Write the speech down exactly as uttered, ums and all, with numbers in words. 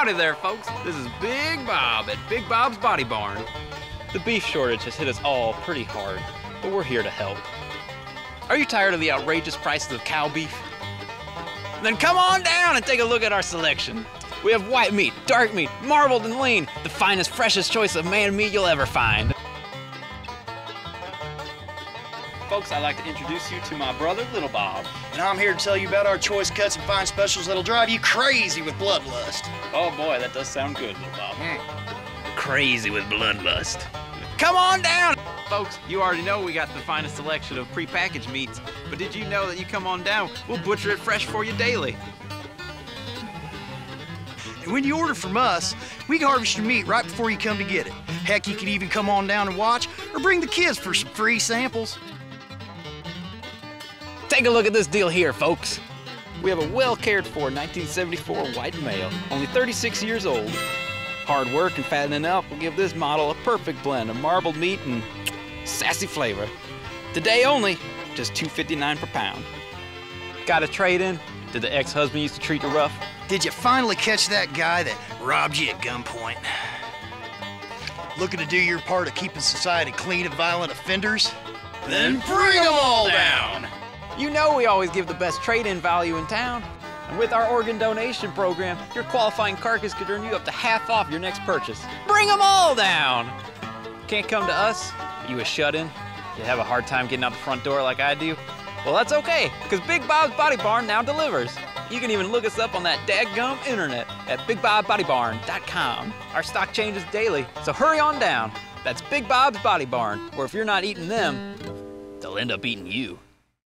Howdy there, folks. This is Big Bob at Big Bob's Body Barn. The beef shortage has hit us all pretty hard, but we're here to help. Are you tired of the outrageous prices of cow beef? Then come on down and take a look at our selection. We have white meat, dark meat, marbled and lean, the finest, freshest choice of man meat you'll ever find. Folks, I'd like to introduce you to my brother, Little Bob. And I'm here to tell you about our choice cuts and fine specials that'll drive you crazy with bloodlust. Oh boy, that does sound good, Little Bob. Mm. Crazy with bloodlust. Come on down! Folks, you already know we got the finest selection of prepackaged meats, but did you know that you come on down, we'll butcher it fresh for you daily. And when you order from us, we can harvest your meat right before you come to get it. Heck, you can even come on down and watch, or bring the kids for some free samples. Take a look at this deal here, folks. We have a well-cared-for nineteen seventy-four white male, only thirty-six years old. Hard work and fattening up will give this model a perfect blend of marbled meat and sassy flavor. Today only, just two fifty-nine per pound. Got a trade-in? Did the ex-husband used to treat you rough? Did you finally catch that guy that robbed you at gunpoint? Looking to do your part of keeping society clean of violent offenders? Then bring them all down! You know we always give the best trade-in value in town. And with our organ donation program, your qualifying carcass could earn you up to half off your next purchase. Bring them all down! Can't come to us? You a shut-in? You have a hard time getting out the front door like I do? Well, that's okay, because Big Bob's Body Barn now delivers. You can even look us up on that dadgum internet at big bob body barn dot com. Our stock changes daily, so hurry on down. That's Big Bob's Body Barn, where if you're not eating them, they'll end up eating you.